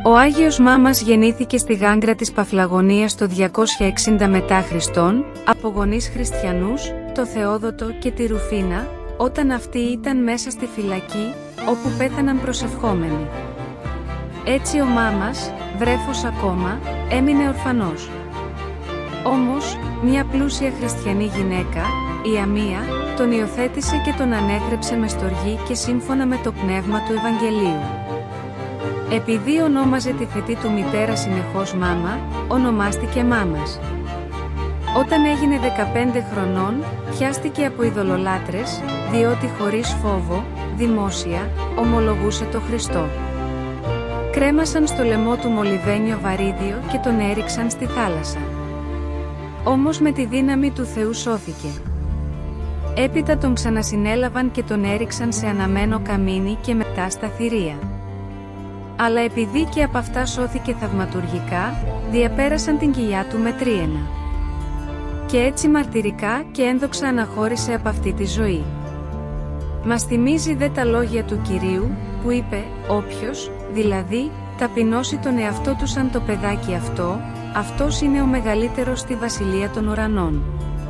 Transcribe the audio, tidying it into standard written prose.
Ο Άγιος Μάμας γεννήθηκε στη Γάγκρα της Παφλαγωνίας το 260 μετά Χριστόν, από γονείς χριστιανούς, το Θεόδοτο και τη Ρουφίνα, όταν αυτοί ήταν μέσα στη φυλακή, όπου πέθαναν προσευχόμενοι. Έτσι ο Μάμας, βρέφος ακόμα, έμεινε ορφανός. Όμως, μια πλούσια χριστιανή γυναίκα, η Αμία, τον υιοθέτησε και τον ανέθρεψε με στοργή και σύμφωνα με το πνεύμα του Ευαγγελίου. Επειδή ονόμαζε τη θετή του μητέρα συνεχώς Μάμα, ονομάστηκε Μάμας. Όταν έγινε 15 χρονών, πιάστηκε από ειδωλολάτρες, διότι χωρίς φόβο, δημόσια, ομολογούσε το Χριστό. Κρέμασαν στο λαιμό του μολυβένιο βαρύδιο και τον έριξαν στη θάλασσα. Όμως με τη δύναμη του Θεού σώθηκε. Έπειτα τον ξανασυνέλαβαν και τον έριξαν σε αναμένο καμίνι και μετά στα θηρία. Αλλά επειδή και από αυτά σώθηκε θαυματουργικά, διαπέρασαν την κοιλιά του με τρίαινα. Και έτσι μαρτυρικά και ένδοξα αναχώρησε από αυτή τη ζωή. Μας θυμίζει δε τα λόγια του Κυρίου, που είπε, όποιος, δηλαδή, ταπεινώσει τον εαυτό του σαν το παιδάκι αυτό, αυτός είναι ο μεγαλύτερος στη Βασιλεία των Ουρανών.